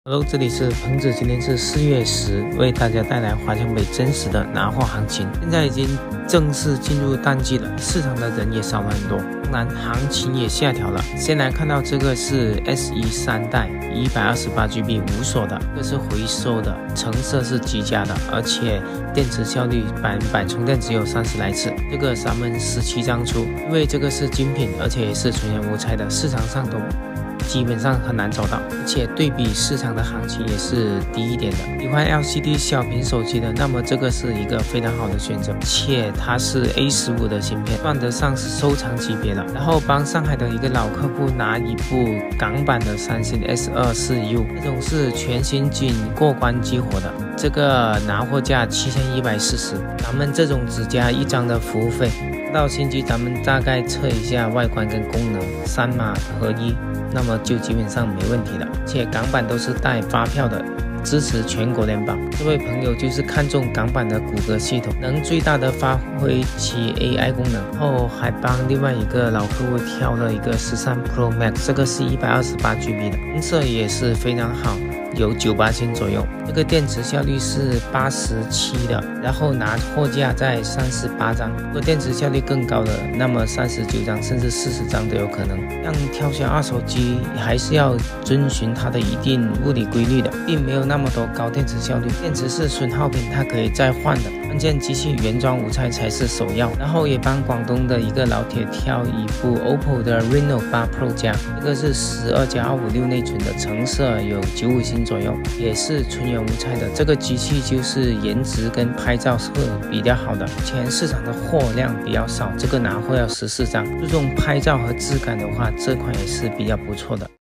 Hello， 这里是彭子，今天是4月10，为大家带来华强北真实的拿货行情。现在已经正式进入淡季了，市场的人也少了很多，当然行情也下调了。先来看到这个是 S1 3代128GB 无锁的，这是回收的，成色是极佳的，而且电池效率100%充电只有30来次。这个咱们17张出，因为这个是精品，而且也是纯元无拆的，市场上都基本上很难找到，而且对比市场的行情也是低一点的。喜欢 LCD 小屏手机的，那么这个是一个非常好的选择，且它是 A15 的芯片，算得上是收藏级别了。然后帮上海的一个老客户拿一部港版的三星 S24U， 这种是全新仅过关激活的，这个拿货价7140，咱们这种只加1张的服务费。到新机咱们大概测一下外观跟功能，3码合一，那么就基本上没问题了。且港版都是带发票的，支持全国联保。这位朋友就是看中港版的骨骼系统，能最大的发挥其 AI 功能，然后还帮另外一个老客户挑了一个13 Pro Max， 这个是128GB 的，音色也是非常好，有98%左右。这个电池效率是87的，然后拿货价在38张。如果电池效率更高的，那么39张甚至40张都有可能。像挑选二手机，还是要遵循它的一定物理规律的，并没有那么多高电池效率。电池是损耗品，它可以再换的。关键机器原装无拆才是首要。然后也帮广东的一个老铁挑一部 OPPO 的 Reno 8 Pro 加，这个是12+256内存的，成色有95%左右，也是纯元无拆的。这个机器就是颜值跟拍照是比较好的，前市场的货量比较少，这个拿货要14张。注重拍照和质感的话，这款也是比较不错的。